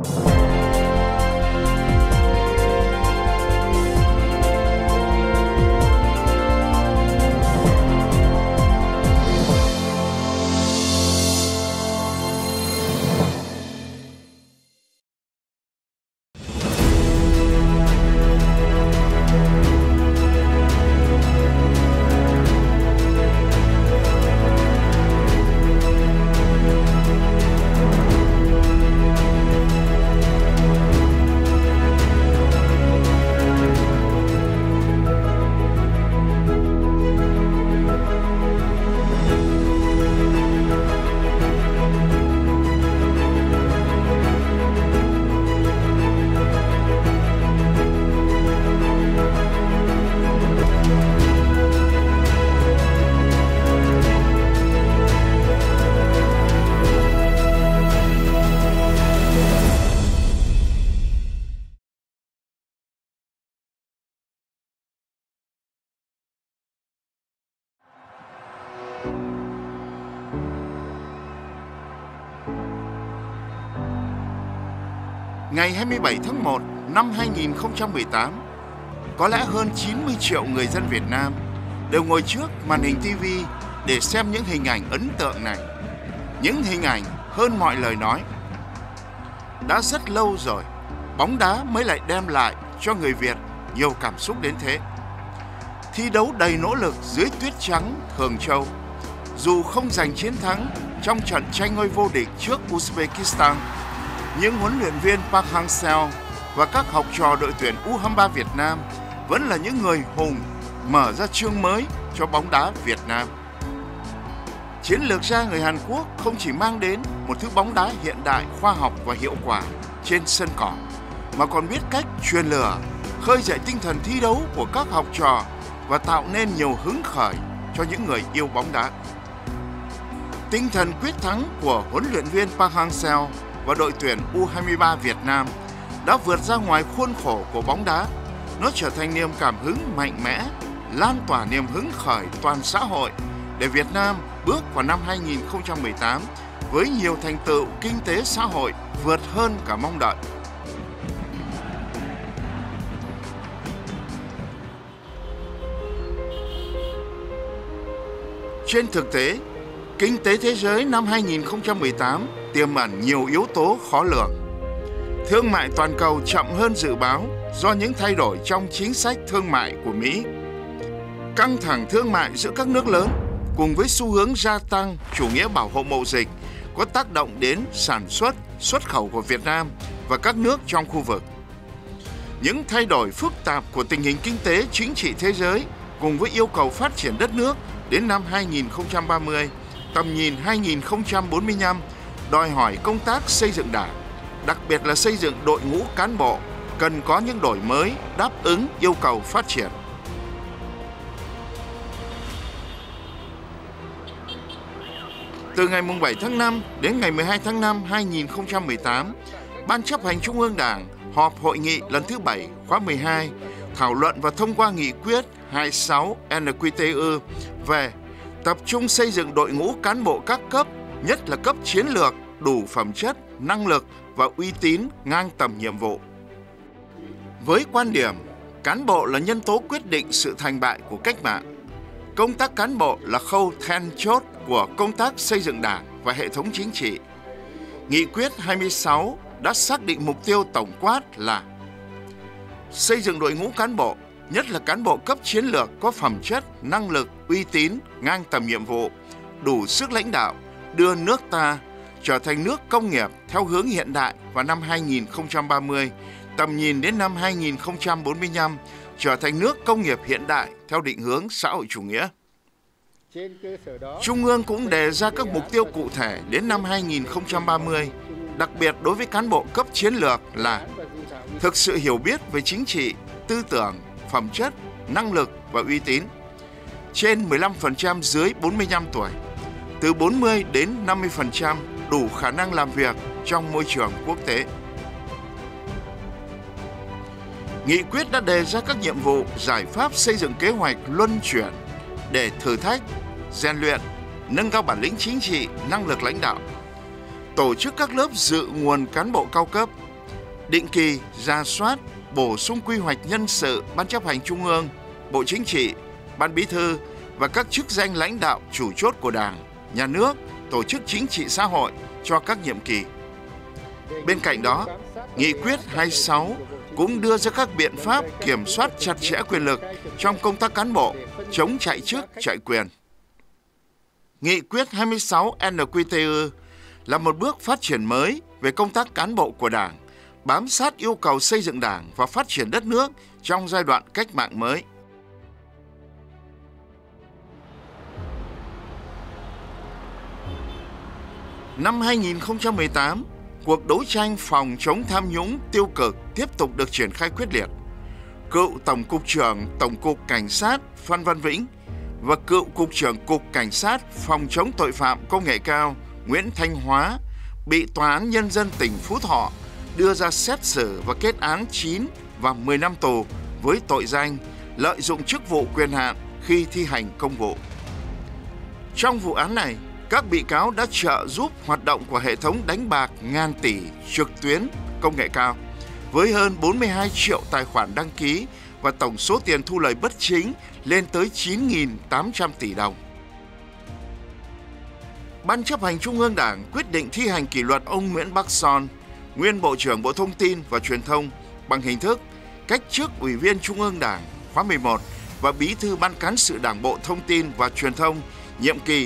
Ngày 27 tháng 1 năm 2018, có lẽ hơn 90 triệu người dân Việt Nam đều ngồi trước màn hình TV để xem những hình ảnh ấn tượng này. Những hình ảnh hơn mọi lời nói. Đã rất lâu rồi, bóng đá mới lại đem lại cho người Việt nhiều cảm xúc đến thế. Thi đấu đầy nỗ lực dưới tuyết trắng Thường Châu. Dù không giành chiến thắng trong trận tranh ngôi vô địch trước Uzbekistan, nhưng huấn luyện viên Park Hang-seo và các học trò đội tuyển U23 Việt Nam vẫn là những người hùng mở ra chương mới cho bóng đá Việt Nam. Chiến lược gia người Hàn Quốc không chỉ mang đến một thứ bóng đá hiện đại, khoa học và hiệu quả trên sân cỏ, mà còn biết cách truyền lửa, khơi dậy tinh thần thi đấu của các học trò và tạo nên nhiều hứng khởi cho những người yêu bóng đá. Tinh thần quyết thắng của huấn luyện viên Park Hang-seo và đội tuyển U23 Việt Nam đã vượt ra ngoài khuôn khổ của bóng đá. Nó trở thành niềm cảm hứng mạnh mẽ, lan tỏa niềm hứng khởi toàn xã hội để Việt Nam bước vào năm 2018 với nhiều thành tựu kinh tế xã hội vượt hơn cả mong đợi. Trên thực tế, kinh tế thế giới năm 2018 tiềm ẩn nhiều yếu tố khó lường. Thương mại toàn cầu chậm hơn dự báo do những thay đổi trong chính sách thương mại của Mỹ. Căng thẳng thương mại giữa các nước lớn cùng với xu hướng gia tăng chủ nghĩa bảo hộ mậu dịch có tác động đến sản xuất, xuất khẩu của Việt Nam và các nước trong khu vực. Những thay đổi phức tạp của tình hình kinh tế chính trị thế giới cùng với yêu cầu phát triển đất nước đến năm 2030, tầm nhìn 2045 đòi hỏi công tác xây dựng Đảng, đặc biệt là xây dựng đội ngũ cán bộ, cần có những đổi mới đáp ứng yêu cầu phát triển. Từ ngày 7 tháng 5 đến ngày 12 tháng 5 2018, Ban chấp hành Trung ương Đảng họp hội nghị lần thứ 7 khóa 12 thảo luận và thông qua nghị quyết 26 NQTU về tập trung xây dựng đội ngũ cán bộ các cấp, nhất là cấp chiến lược, đủ phẩm chất, năng lực và uy tín ngang tầm nhiệm vụ. Với quan điểm cán bộ là nhân tố quyết định sự thành bại của cách mạng, công tác cán bộ là khâu then chốt của công tác xây dựng Đảng và hệ thống chính trị, Nghị quyết 26 đã xác định mục tiêu tổng quát là xây dựng đội ngũ cán bộ, nhất là cán bộ cấp chiến lược có phẩm chất, năng lực, uy tín, ngang tầm nhiệm vụ, đủ sức lãnh đạo, đưa nước ta trở thành nước công nghiệp theo hướng hiện đại vào năm 2030, tầm nhìn đến năm 2045 trở thành nước công nghiệp hiện đại theo định hướng xã hội chủ nghĩa. Trung ương cũng đề ra các mục tiêu cụ thể đến năm 2030, đặc biệt đối với cán bộ cấp chiến lược là thực sự hiểu biết về chính trị, tư tưởng, phẩm chất, năng lực và uy tín, trên 15% dưới 45 tuổi, từ 40 đến 50% đủ khả năng làm việc trong môi trường quốc tế. Nghị quyết đã đề ra các nhiệm vụ, giải pháp xây dựng kế hoạch luân chuyển để thử thách, rèn luyện, nâng cao bản lĩnh chính trị, năng lực lãnh đạo, tổ chức các lớp dự nguồn cán bộ cao cấp, định kỳ rà soát, bổ sung quy hoạch nhân sự Ban Chấp hành Trung ương, Bộ Chính trị, Ban Bí thư và các chức danh lãnh đạo chủ chốt của Đảng, Nhà nước, tổ chức chính trị xã hội cho các nhiệm kỳ. Bên cạnh đó, Nghị quyết 26 cũng đưa ra các biện pháp kiểm soát chặt chẽ quyền lực trong công tác cán bộ, chống chạy chức, chạy quyền. Nghị quyết 26 NQTU là một bước phát triển mới về công tác cán bộ của Đảng, bám sát yêu cầu xây dựng Đảng và phát triển đất nước trong giai đoạn cách mạng mới. Năm 2018, cuộc đấu tranh phòng chống tham nhũng tiêu cực tiếp tục được triển khai quyết liệt. Cựu Tổng cục trưởng Tổng cục Cảnh sát Phan Văn Vĩnh và cựu Cục trưởng Cục Cảnh sát phòng chống tội phạm công nghệ cao Nguyễn Thanh Hóa bị Tòa án Nhân dân tỉnh Phú Thọ đưa ra xét xử và kết án 9 và 10 năm tù với tội danh lợi dụng chức vụ quyền hạn khi thi hành công vụ. Trong vụ án này, các bị cáo đã trợ giúp hoạt động của hệ thống đánh bạc ngàn tỷ trực tuyến công nghệ cao với hơn 42 triệu tài khoản đăng ký và tổng số tiền thu lời bất chính lên tới 9.800 tỷ đồng. Ban Chấp hành Trung ương Đảng quyết định thi hành kỷ luật ông Nguyễn Bắc Son, nguyên Bộ trưởng Bộ Thông tin và Truyền thông bằng hình thức cách chức Ủy viên Trung ương Đảng khóa 11 và Bí thư Ban Cán sự Đảng Bộ Thông tin và Truyền thông nhiệm kỳ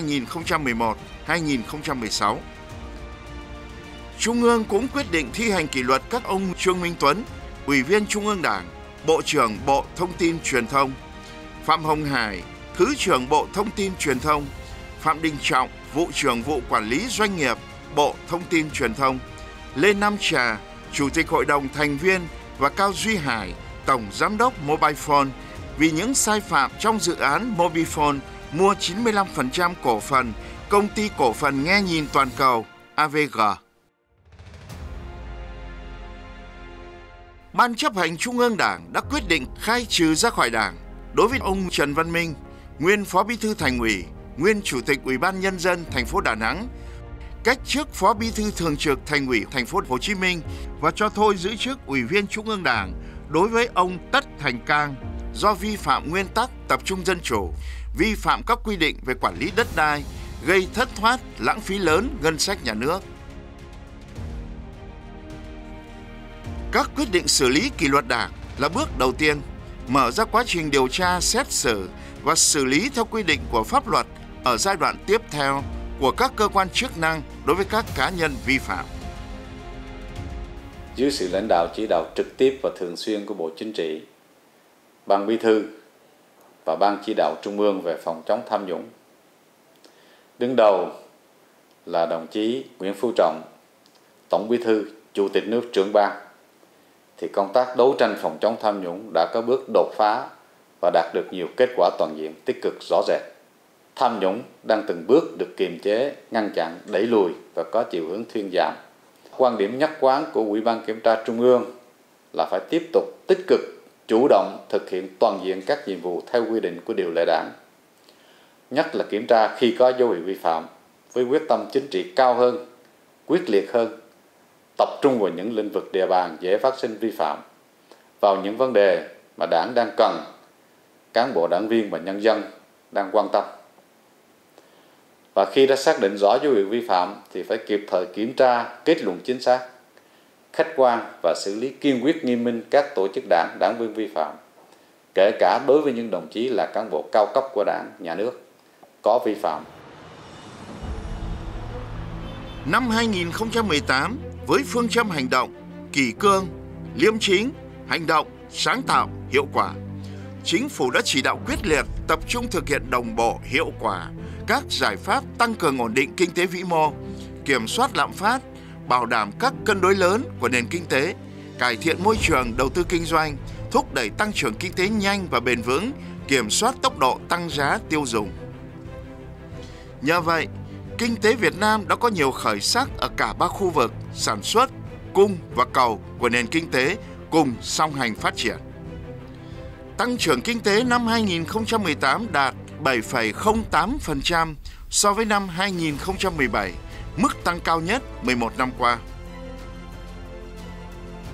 2011-2016. Trung ương cũng quyết định thi hành kỷ luật các ông Trương Minh Tuấn, Ủy viên Trung ương Đảng, Bộ trưởng Bộ Thông tin Truyền thông, Phạm Hồng Hải, Thứ trưởng Bộ Thông tin Truyền thông, Phạm Đình Trọng, Vụ trưởng Vụ Quản lý Doanh nghiệp, Bộ Thông tin Truyền thông, Lê Nam Trà, Chủ tịch Hội đồng thành viên và Cao Duy Hải, Tổng Giám đốc Mobile Phone vì những sai phạm trong dự án Mobile Phone mua 95% cổ phần Công ty Cổ phần Nghe nhìn Toàn cầu AVG. Ban Chấp hành Trung ương Đảng đã quyết định khai trừ ra khỏi Đảng đối với ông Trần Văn Minh, nguyên Phó Bí thư Thành ủy, nguyên Chủ tịch Ủy ban Nhân dân thành phố Đà Nẵng, cách chức Phó Bí thư Thường trực Thành ủy thành phố Hồ Chí Minh và cho thôi giữ chức Ủy viên Trung ương Đảng đối với ông Tất Thành Cang do vi phạm nguyên tắc tập trung dân chủ, vi phạm các quy định về quản lý đất đai, gây thất thoát, lãng phí lớn ngân sách nhà nước. Các quyết định xử lý kỷ luật Đảng là bước đầu tiên, mở ra quá trình điều tra, xét xử và xử lý theo quy định của pháp luật ở giai đoạn tiếp theo của các cơ quan chức năng đối với các cá nhân vi phạm. Dưới sự lãnh đạo chỉ đạo trực tiếp và thường xuyên của Bộ Chính trị, Ban Bí thư và Ban Chỉ đạo Trung ương về phòng chống tham nhũng, đứng đầu là đồng chí Nguyễn Phú Trọng, Tổng Bí thư, Chủ tịch nước, trưởng ban, thì công tác đấu tranh phòng chống tham nhũng đã có bước đột phá và đạt được nhiều kết quả toàn diện tích cực rõ rệt. Tham nhũng đang từng bước được kiềm chế, ngăn chặn, đẩy lùi và có chiều hướng thuyên giảm. Quan điểm nhất quán của Ủy ban Kiểm tra Trung ương là phải tiếp tục tích cực, chủ động thực hiện toàn diện các nhiệm vụ theo quy định của điều lệ Đảng. Nhất là kiểm tra khi có dấu hiệu vi phạm với quyết tâm chính trị cao hơn, quyết liệt hơn, tập trung vào những lĩnh vực địa bàn dễ phát sinh vi phạm, vào những vấn đề mà Đảng đang cần, cán bộ đảng viên và nhân dân đang quan tâm. Và khi đã xác định rõ dấu hiệu vi phạm thì phải kịp thời kiểm tra, kết luận chính xác, khách quan và xử lý kiên quyết nghiêm minh các tổ chức đảng, đảng viên vi phạm, kể cả đối với những đồng chí là cán bộ cao cấp của Đảng, Nhà nước có vi phạm. Năm 2018, với phương châm hành động, kỷ cương, liêm chính, hành động, sáng tạo, hiệu quả, Chính phủ đã chỉ đạo quyết liệt, tập trung thực hiện đồng bộ, hiệu quả các giải pháp tăng cường ổn định kinh tế vĩ mô, kiểm soát lạm phát, bảo đảm các cân đối lớn của nền kinh tế, cải thiện môi trường đầu tư kinh doanh, thúc đẩy tăng trưởng kinh tế nhanh và bền vững, kiểm soát tốc độ tăng giá tiêu dùng. Nhờ vậy, kinh tế Việt Nam đã có nhiều khởi sắc ở cả ba khu vực sản xuất, cung và cầu của nền kinh tế cùng song hành phát triển. Tăng trưởng kinh tế năm 2018 đạt 7,08% so với năm 2017, mức tăng cao nhất 11 năm qua.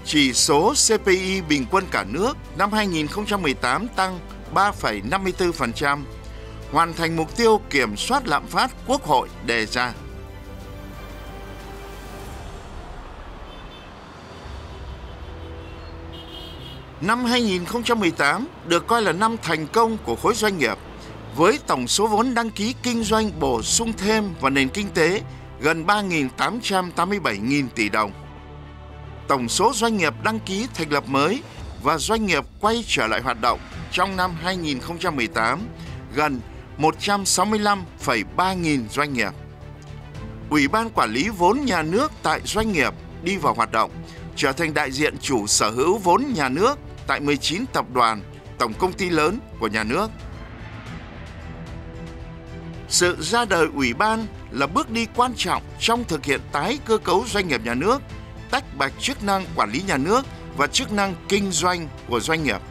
Chỉ số CPI bình quân cả nước năm 2018 tăng 3,54%, hoàn thành mục tiêu kiểm soát lạm phát Quốc hội đề ra. Năm 2018 được coi là năm thành công của khối doanh nghiệp, với tổng số vốn đăng ký kinh doanh bổ sung thêm vào nền kinh tế gần 3.887.000 tỷ đồng. Tổng số doanh nghiệp đăng ký thành lập mới và doanh nghiệp quay trở lại hoạt động trong năm 2018 gần 165,3 nghìn doanh nghiệp. Ủy ban Quản lý vốn nhà nước tại doanh nghiệp đi vào hoạt động, trở thành đại diện chủ sở hữu vốn nhà nước tại 19 tập đoàn, tổng công ty lớn của nhà nước. Sự ra đời Ủy ban là bước đi quan trọng trong thực hiện tái cơ cấu doanh nghiệp nhà nước, tách bạch chức năng quản lý nhà nước và chức năng kinh doanh của doanh nghiệp.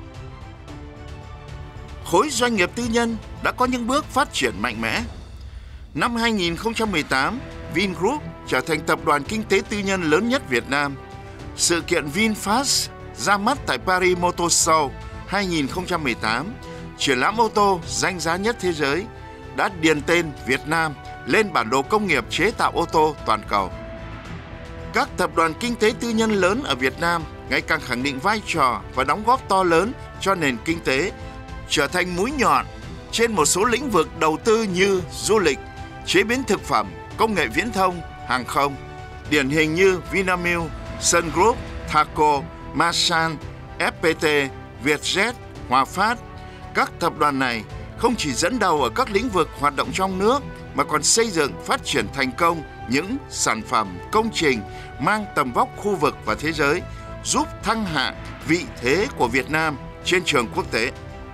Khối doanh nghiệp tư nhân đã có những bước phát triển mạnh mẽ. Năm 2018, Vingroup trở thành tập đoàn kinh tế tư nhân lớn nhất Việt Nam. Sự kiện VinFast ra mắt tại Paris Motor Show 2018, triển lãm ô tô danh giá nhất thế giới, đã điền tên Việt Nam lên bản đồ công nghiệp chế tạo ô tô toàn cầu. Các tập đoàn kinh tế tư nhân lớn ở Việt Nam ngày càng khẳng định vai trò và đóng góp to lớn cho nền kinh tế, trở thành mũi nhọn trên một số lĩnh vực đầu tư như du lịch, chế biến thực phẩm, công nghệ viễn thông, hàng không. Điển hình như Vinamilk, Sun Group, Thaco, Masan, FPT, Vietjet, Hòa Phát. Các tập đoàn này không chỉ dẫn đầu ở các lĩnh vực hoạt động trong nước mà còn xây dựng, phát triển thành công những sản phẩm, công trình mang tầm vóc khu vực và thế giới, giúp thăng hạng vị thế của Việt Nam trên trường quốc tế.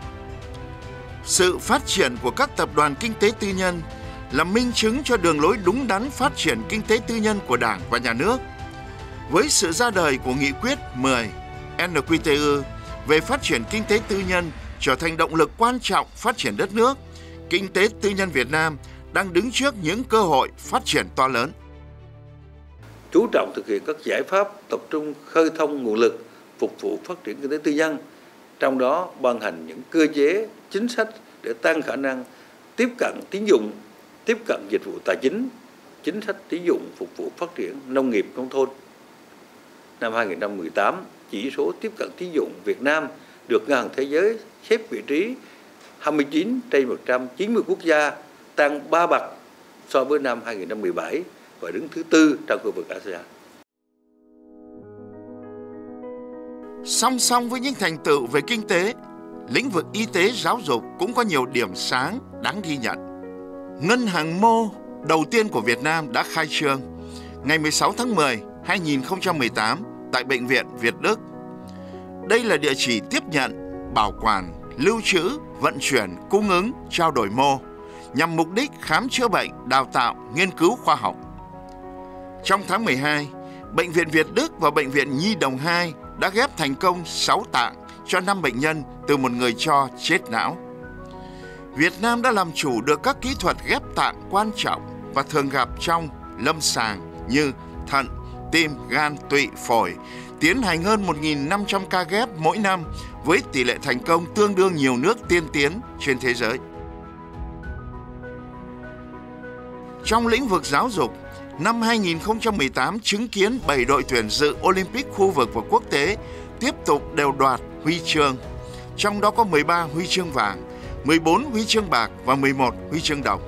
Sự phát triển của các tập đoàn kinh tế tư nhân là minh chứng cho đường lối đúng đắn phát triển kinh tế tư nhân của Đảng và Nhà nước. Với sự ra đời của Nghị quyết 10 NQTU về phát triển kinh tế tư nhân trở thành động lực quan trọng phát triển đất nước, kinh tế tư nhân Việt Nam đang đứng trước những cơ hội phát triển to lớn. Chú trọng thực hiện các giải pháp tập trung khơi thông nguồn lực phục vụ phát triển kinh tế tư nhân, trong đó ban hành những cơ chế, chính sách để tăng khả năng tiếp cận tín dụng, tiếp cận dịch vụ tài chính, chính sách tín dụng phục vụ phát triển nông nghiệp nông thôn. Năm 2018, chỉ số tiếp cận tín dụng Việt Nam được Ngân hàng Thế giới xếp vị trí 29 trên 190 quốc gia, tăng 3 bậc so với năm 2017 và đứng thứ 4 trong khu vực ASEAN. Song song với những thành tựu về kinh tế, lĩnh vực y tế giáo dục cũng có nhiều điểm sáng đáng ghi nhận. Ngân hàng mô đầu tiên của Việt Nam đã khai trương ngày 16 tháng 10, 2018 tại Bệnh viện Việt Đức. Đây là địa chỉ tiếp nhận, bảo quản, lưu trữ, vận chuyển, cung ứng, trao đổi mô nhằm mục đích khám chữa bệnh, đào tạo, nghiên cứu khoa học. Trong tháng 12, Bệnh viện Việt Đức và Bệnh viện Nhi Đồng 2 đã ghép thành công 6 tạng cho 5 bệnh nhân từ một người cho chết não. Việt Nam đã làm chủ được các kỹ thuật ghép tạng quan trọng và thường gặp trong lâm sàng như thận, tim, gan, tụy, phổi, tiến hành hơn 1.500 ca ghép mỗi năm với tỷ lệ thành công tương đương nhiều nước tiên tiến trên thế giới. Trong lĩnh vực giáo dục, năm 2018 chứng kiến 7 đội tuyển dự Olympic khu vực và quốc tế tiếp tục đều đoạt huy chương, trong đó có 13 huy chương vàng, 14 huy chương bạc và 11 huy chương đồng.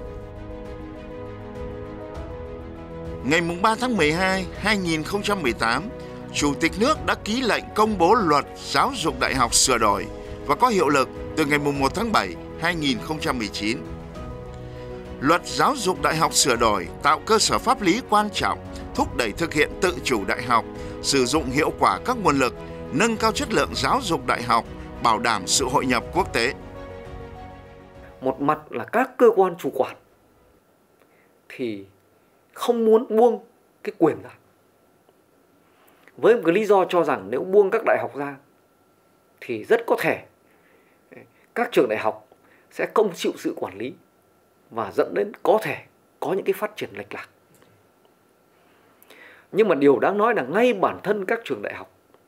Ngày 3 tháng 12, 2018, Chủ tịch nước đã ký lệnh công bố Luật Giáo dục Đại học sửa đổi và có hiệu lực từ ngày 1 tháng 7, 2019. Luật Giáo dục Đại học sửa đổi tạo cơ sở pháp lý quan trọng, thúc đẩy thực hiện tự chủ đại học, sử dụng hiệu quả các nguồn lực, nâng cao chất lượng giáo dục đại học, bảo đảm sự hội nhập quốc tế. Một mặt là các cơ quan chủ quản thì không muốn buông cái quyền ra, với một cái lý do cho rằng nếu buông các đại học ra thì rất có thể các trường đại học sẽ không chịu sự quản lý và dẫn đến có thể có những cái phát triển lệch lạc. Nhưng mà điều đáng nói là ngay bản thân các trường đại học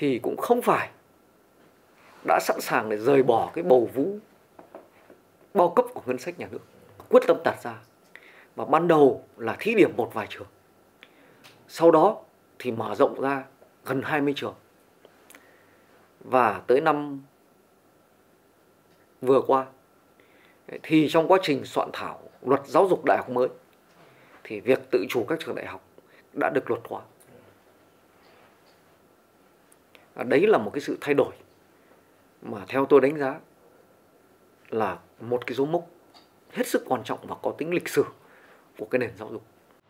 thì cũng không phải đã sẵn sàng để rời bỏ cái bầu vũ bao cấp của ngân sách nhà nước, quyết tâm đặt ra. Và ban đầu là thí điểm một vài trường, sau đó thì mở rộng ra gần 20 trường. Và tới năm vừa qua thì trong quá trình soạn thảo luật giáo dục đại học mới thì việc tự chủ các trường đại học đã được luật hóa. Đấy là một cái sự thay đổi mà theo tôi đánh giá là một cái dấu mốc hết sức quan trọng và có tính lịch sử của cái nền giáo dục.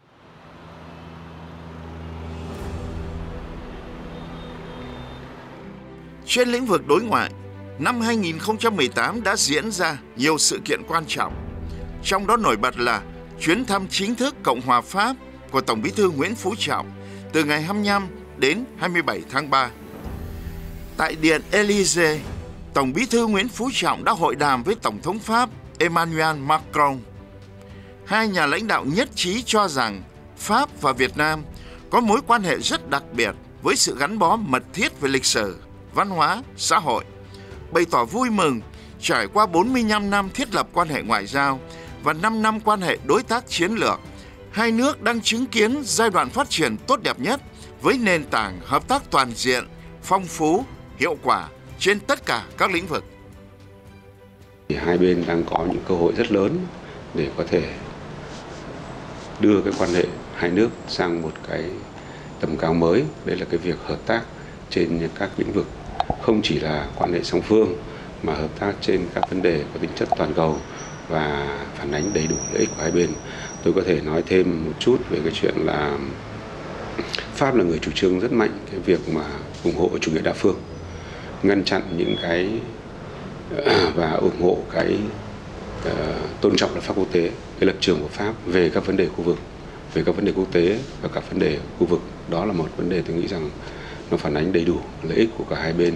Trên lĩnh vực đối ngoại, năm 2018 đã diễn ra nhiều sự kiện quan trọng. Trong đó nổi bật là chuyến thăm chính thức Cộng hòa Pháp của Tổng Bí thư Nguyễn Phú Trọng từ ngày 25 đến 27 tháng 3. Tại Điện Élysée, Tổng Bí thư Nguyễn Phú Trọng đã hội đàm với Tổng thống Pháp Emmanuel Macron. Hai nhà lãnh đạo nhất trí cho rằng Pháp và Việt Nam có mối quan hệ rất đặc biệt với sự gắn bó mật thiết về lịch sử, văn hóa, xã hội, bày tỏ vui mừng trải qua 45 năm thiết lập quan hệ ngoại giao và 5 năm quan hệ đối tác chiến lược, hai nước đang chứng kiến giai đoạn phát triển tốt đẹp nhất với nền tảng hợp tác toàn diện, phong phú, hiệu quả trên tất cả các lĩnh vực. Hai bên đang có những cơ hội rất lớn để có thể đưa cái quan hệ hai nước sang một cái tầm cao mới. Đây là cái việc hợp tác trên các lĩnh vực, không chỉ là quan hệ song phương mà hợp tác trên các vấn đề có tính chất toàn cầu và phản ánh đầy đủ lợi ích của hai bên. Tôi có thể nói thêm một chút về cái chuyện là Pháp là người chủ trương rất mạnh cái việc mà ủng hộ chủ nghĩa đa phương, ngăn chặn những cái và ủng hộ cái tôn trọng luật pháp quốc tế. Cái lập trường của Pháp về các vấn đề khu vực, về các vấn đề quốc tế và các vấn đề khu vực, đó là một vấn đề tôi nghĩ rằng nó phản ánh đầy đủ lợi ích của cả hai bên.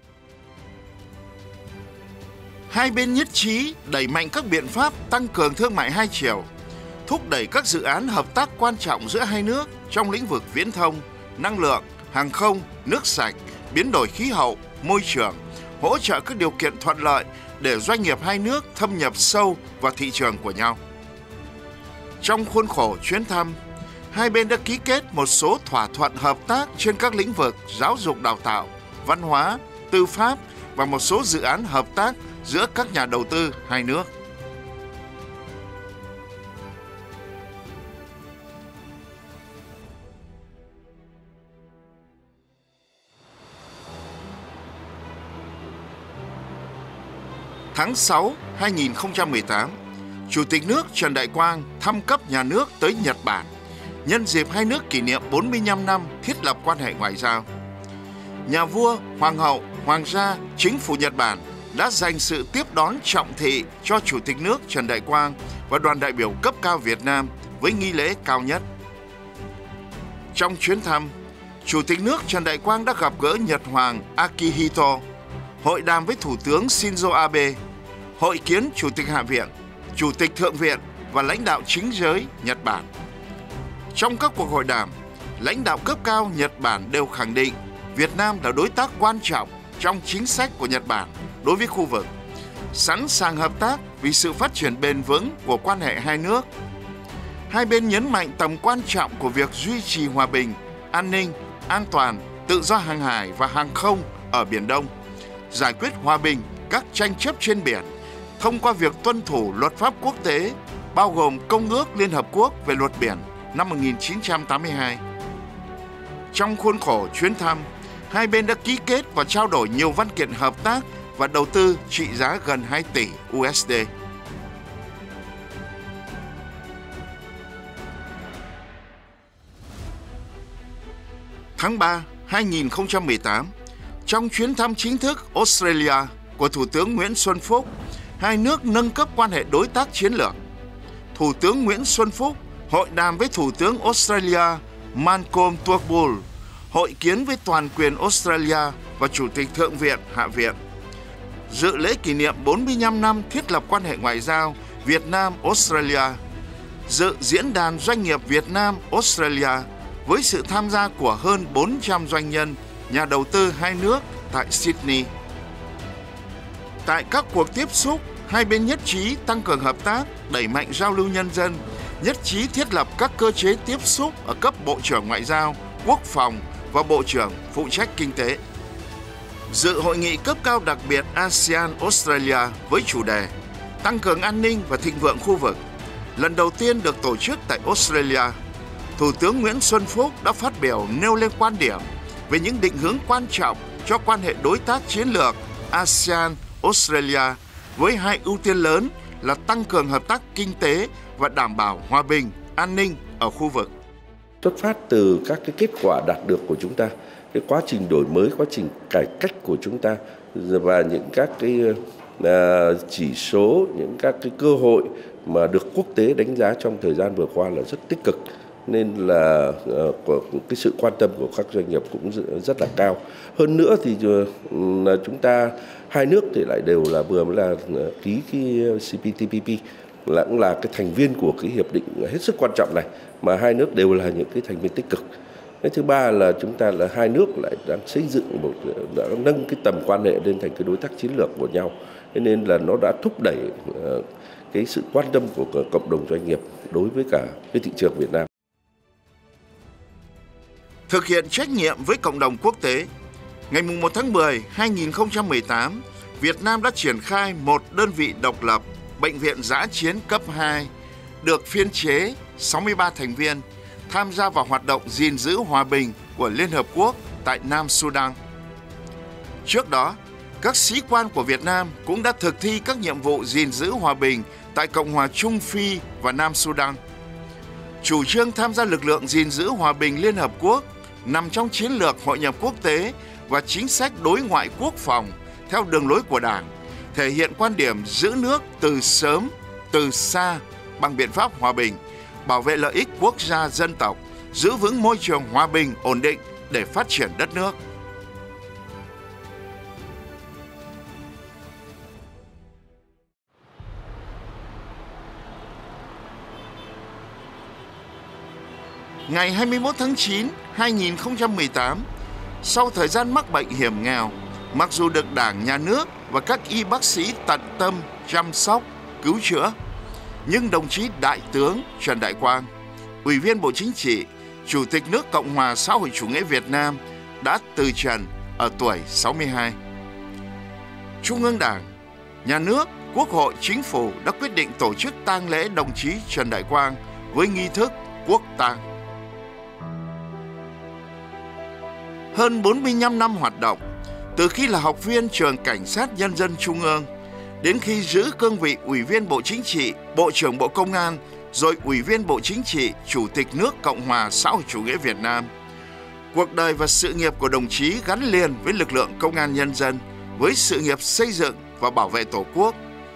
Hai bên nhất trí đẩy mạnh các biện pháp tăng cường thương mại hai chiều, thúc đẩy các dự án hợp tác quan trọng giữa hai nước trong lĩnh vực viễn thông, năng lượng, hàng không, nước sạch, biến đổi khí hậu, môi trường, hỗ trợ các điều kiện thuận lợi để doanh nghiệp hai nước thâm nhập sâu vào thị trường của nhau. Trong khuôn khổ chuyến thăm, hai bên đã ký kết một số thỏa thuận hợp tác trên các lĩnh vực giáo dục đào tạo, văn hóa, tư pháp và một số dự án hợp tác giữa các nhà đầu tư hai nước. Tháng 6 2018, Chủ tịch nước Trần Đại Quang thăm cấp nhà nước tới Nhật Bản, nhân dịp hai nước kỷ niệm 45 năm thiết lập quan hệ ngoại giao. Nhà vua, hoàng hậu, hoàng gia, chính phủ Nhật Bản đã dành sự tiếp đón trọng thị cho Chủ tịch nước Trần Đại Quang và đoàn đại biểu cấp cao Việt Nam với nghi lễ cao nhất. Trong chuyến thăm, Chủ tịch nước Trần Đại Quang đã gặp gỡ Nhật Hoàng Akihito, hội đàm với Thủ tướng Shinzo Abe, hội kiến Chủ tịch Hạ viện, Chủ tịch Thượng viện và lãnh đạo chính giới Nhật Bản. Trong các cuộc hội đàm, lãnh đạo cấp cao Nhật Bản đều khẳng định Việt Nam là đối tác quan trọng trong chính sách của Nhật Bản đối với khu vực, sẵn sàng hợp tác vì sự phát triển bền vững của quan hệ hai nước. Hai bên nhấn mạnh tầm quan trọng của việc duy trì hòa bình, an ninh, an toàn, tự do hàng hải và hàng không ở Biển Đông, giải quyết hòa bình các tranh chấp trên biển thông qua việc tuân thủ luật pháp quốc tế, bao gồm Công ước Liên Hợp Quốc về luật biển năm 1982. Trong khuôn khổ chuyến thăm, hai bên đã ký kết và trao đổi nhiều văn kiện hợp tác và đầu tư trị giá gần 2 tỷ USD. Tháng 3 2018, trong chuyến thăm chính thức Australia của Thủ tướng Nguyễn Xuân Phúc, hai nước nâng cấp quan hệ đối tác chiến lược. Thủ tướng Nguyễn Xuân Phúc hội đàm với Thủ tướng Australia Malcolm Turnbull, hội kiến với toàn quyền Australia và Chủ tịch Thượng viện, Hạ viện. Dự lễ kỷ niệm 45 năm thiết lập quan hệ ngoại giao Việt Nam-Australia, dự diễn đàn doanh nghiệp Việt Nam-Australia với sự tham gia của hơn 400 doanh nhân, nhà đầu tư hai nước tại Sydney. Tại các cuộc tiếp xúc, hai bên nhất trí tăng cường hợp tác, đẩy mạnh giao lưu nhân dân, nhất trí thiết lập các cơ chế tiếp xúc ở cấp Bộ trưởng Ngoại giao, Quốc phòng và Bộ trưởng phụ trách kinh tế. Dự hội nghị cấp cao đặc biệt ASEAN-Australia với chủ đề Tăng cường an ninh và thịnh vượng khu vực, lần đầu tiên được tổ chức tại Australia, Thủ tướng Nguyễn Xuân Phúc đã phát biểu nêu lên quan điểm về những định hướng quan trọng cho quan hệ đối tác chiến lược ASEAN-Australia với hai ưu tiên lớn là tăng cường hợp tác kinh tế và đảm bảo hòa bình, an ninh ở khu vực. Xuất phát từ các cái kết quả đạt được của chúng ta, cái quá trình đổi mới, quá trình cải cách của chúng ta và những các cái chỉ số, những các cái cơ hội mà được quốc tế đánh giá trong thời gian vừa qua là rất tích cực, nên là cái sự quan tâm của các doanh nghiệp cũng rất là cao. Hơn nữa thì chúng ta hai nước thì lại đều là vừa mới là ký cái CPTPP, là cũng là cái thành viên của cái hiệp định hết sức quan trọng này, mà hai nước đều là những cái thành viên tích cực. Cái thứ ba là chúng ta là hai nước lại đang xây dựng đã nâng cái tầm quan hệ lên thành cái đối tác chiến lược của nhau, thế nên là nó đã thúc đẩy cái sự quan tâm của cộng đồng doanh nghiệp đối với cả cái thị trường Việt Nam. Thực hiện trách nhiệm với cộng đồng quốc tế, ngày 1 tháng 10, 2018, Việt Nam đã triển khai một đơn vị độc lập, Bệnh viện Dã chiến cấp 2, được phiên chế 63 thành viên, tham gia vào hoạt động gìn giữ hòa bình của Liên Hợp Quốc tại Nam Sudan. Trước đó, các sĩ quan của Việt Nam cũng đã thực thi các nhiệm vụ gìn giữ hòa bình tại Cộng hòa Trung Phi và Nam Sudan. Chủ trương tham gia lực lượng gìn giữ hòa bình Liên Hợp Quốc nằm trong chiến lược hội nhập quốc tế và chính sách đối ngoại quốc phòng theo đường lối của Đảng, thể hiện quan điểm giữ nước từ sớm, từ xa bằng biện pháp hòa bình, bảo vệ lợi ích quốc gia dân tộc, giữ vững môi trường hòa bình, ổn định để phát triển đất nước. Ngày 21 tháng 9, 2018, sau thời gian mắc bệnh hiểm nghèo, mặc dù được Đảng, Nhà nước và các y bác sĩ tận tâm chăm sóc, cứu chữa, nhưng đồng chí Đại tướng Trần Đại Quang, Ủy viên Bộ Chính trị, Chủ tịch nước Cộng hòa xã hội chủ nghĩa Việt Nam đã từ trần ở tuổi 62. Trung ương Đảng, Nhà nước, Quốc hội, Chính phủ đã quyết định tổ chức tang lễ đồng chí Trần Đại Quang với nghi thức quốc tang. Hơn 45 năm hoạt động, từ khi là học viên trường Cảnh sát Nhân dân Trung ương, đến khi giữ cương vị Ủy viên Bộ Chính trị, Bộ trưởng Bộ Công an, rồi Ủy viên Bộ Chính trị, Chủ tịch nước Cộng hòa xã hội chủ nghĩa Việt Nam, cuộc đời và sự nghiệp của đồng chí gắn liền với lực lượng công an nhân dân, với sự nghiệp xây dựng và bảo vệ Tổ quốc.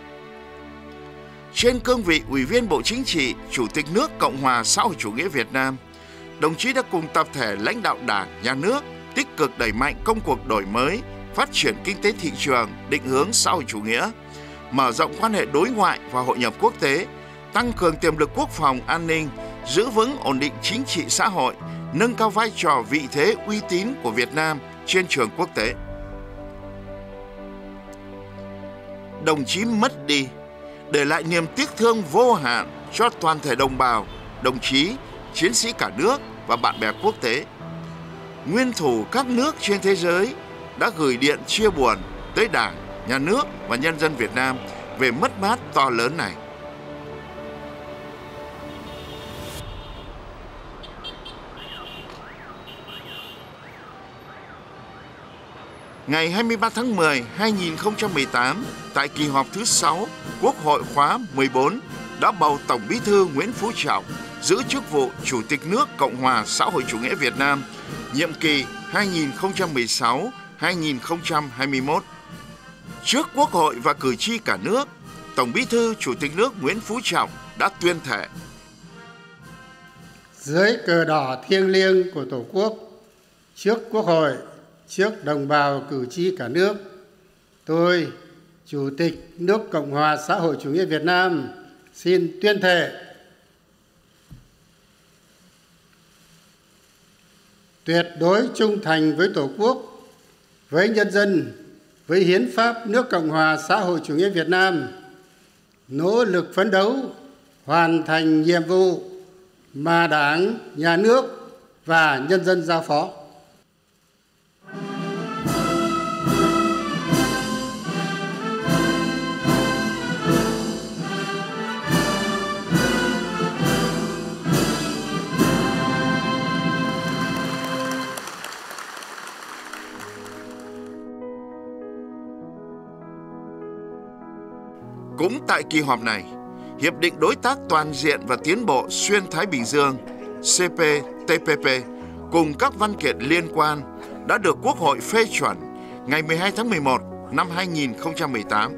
Trên cương vị Ủy viên Bộ Chính trị, Chủ tịch nước Cộng hòa xã hội chủ nghĩa Việt Nam, đồng chí đã cùng tập thể lãnh đạo Đảng, Nhà nước tích cực đẩy mạnh công cuộc đổi mới, phát triển kinh tế thị trường, định hướng xã hội chủ nghĩa, mở rộng quan hệ đối ngoại và hội nhập quốc tế, tăng cường tiềm lực quốc phòng an ninh, giữ vững ổn định chính trị xã hội, nâng cao vai trò vị thế uy tín của Việt Nam trên trường quốc tế. Đồng chí mất đi, để lại niềm tiếc thương vô hạn cho toàn thể đồng bào, đồng chí, chiến sĩ cả nước và bạn bè quốc tế. Nguyên thủ các nước trên thế giới đã gửi điện chia buồn tới Đảng, Nhà nước và nhân dân Việt Nam về mất mát to lớn này. Ngày 23 tháng 10, 2018, tại kỳ họp thứ 6, Quốc hội khóa 14 đã bầu Tổng Bí thư Nguyễn Phú Trọng giữ chức vụ Chủ tịch nước Cộng hòa xã hội chủ nghĩa Việt Nam, nhiệm kỳ 2016-2021. Trước Quốc hội và cử tri cả nước, Tổng Bí thư Chủ tịch nước Nguyễn Phú Trọng đã tuyên thệ: dưới cờ đỏ thiêng liêng của Tổ quốc, trước Quốc hội, trước đồng bào cử tri cả nước, tôi, Chủ tịch nước Cộng hòa xã hội chủ nghĩa Việt Nam, xin tuyên thệ tuyệt đối trung thành với Tổ quốc, với nhân dân, với hiến pháp nước Cộng hòa xã hội chủ nghĩa Việt Nam, nỗ lực phấn đấu hoàn thành nhiệm vụ mà Đảng, Nhà nước và nhân dân giao phó. Cũng tại kỳ họp này, Hiệp định Đối tác Toàn diện và Tiến bộ Xuyên Thái Bình Dương CPTPP cùng các văn kiện liên quan đã được Quốc hội phê chuẩn ngày 12 tháng 11 năm 2018.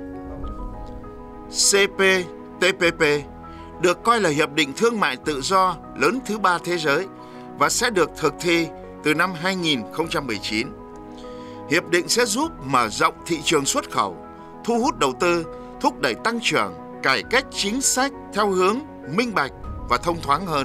CPTPP được coi là hiệp định thương mại tự do lớn thứ 3 thế giới và sẽ được thực thi từ năm 2019. Hiệp định sẽ giúp mở rộng thị trường xuất khẩu, thu hút đầu tư, thúc đẩy tăng trưởng, cải cách chính sách theo hướng minh bạch và thông thoáng hơn.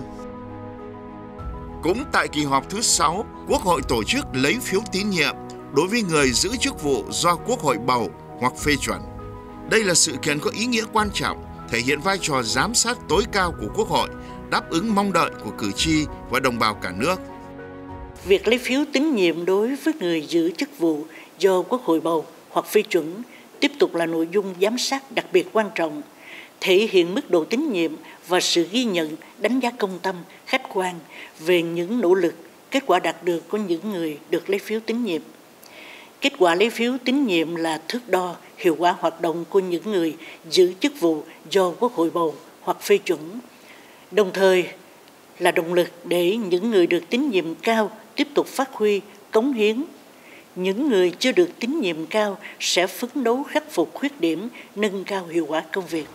Cũng tại kỳ họp thứ 6, Quốc hội tổ chức lấy phiếu tín nhiệm đối với người giữ chức vụ do Quốc hội bầu hoặc phê chuẩn. Đây là sự kiện có ý nghĩa quan trọng, thể hiện vai trò giám sát tối cao của Quốc hội, đáp ứng mong đợi của cử tri và đồng bào cả nước. Việc lấy phiếu tín nhiệm đối với người giữ chức vụ do Quốc hội bầu hoặc phê chuẩn tiếp tục là nội dung giám sát đặc biệt quan trọng, thể hiện mức độ tín nhiệm và sự ghi nhận, đánh giá công tâm, khách quan về những nỗ lực, kết quả đạt được của những người được lấy phiếu tín nhiệm. Kết quả lấy phiếu tín nhiệm là thước đo hiệu quả hoạt động của những người giữ chức vụ do Quốc hội bầu hoặc phê chuẩn, đồng thời là động lực để những người được tín nhiệm cao tiếp tục phát huy, cống hiến. Những người chưa được tín nhiệm cao sẽ phấn đấu khắc phục khuyết điểm, nâng cao hiệu quả công việc.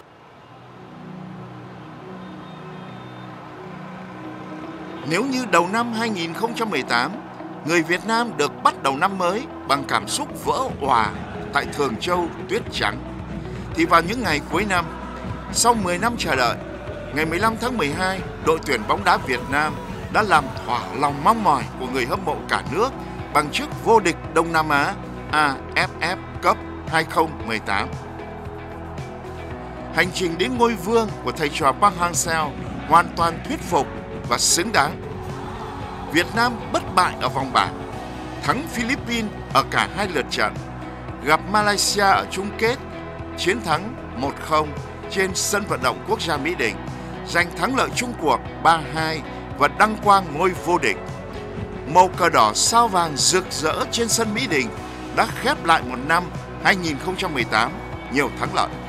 Nếu như đầu năm 2018, người Việt Nam được bắt đầu năm mới bằng cảm xúc vỡ òa tại Thường Châu tuyết trắng, thì vào những ngày cuối năm, sau 10 năm chờ đợi, ngày 15 tháng 12, đội tuyển bóng đá Việt Nam đã làm thỏa lòng mong mỏi của người hâm mộ cả nước bằng chức vô địch Đông Nam Á AFF Cup 2018. Hành trình đến ngôi vương của thầy trò Park Hang-seo hoàn toàn thuyết phục và xứng đáng. Việt Nam bất bại ở vòng bảng, thắng Philippines ở cả hai lượt trận, gặp Malaysia ở chung kết, chiến thắng 1-0 trên sân vận động quốc gia Mỹ Đình, giành thắng lợi chung cuộc 3-2 và đăng quang ngôi vô địch. Màu cờ đỏ sao vàng rực rỡ trên sân Mỹ Đình đã khép lại một năm 2018 nhiều thắng lợi.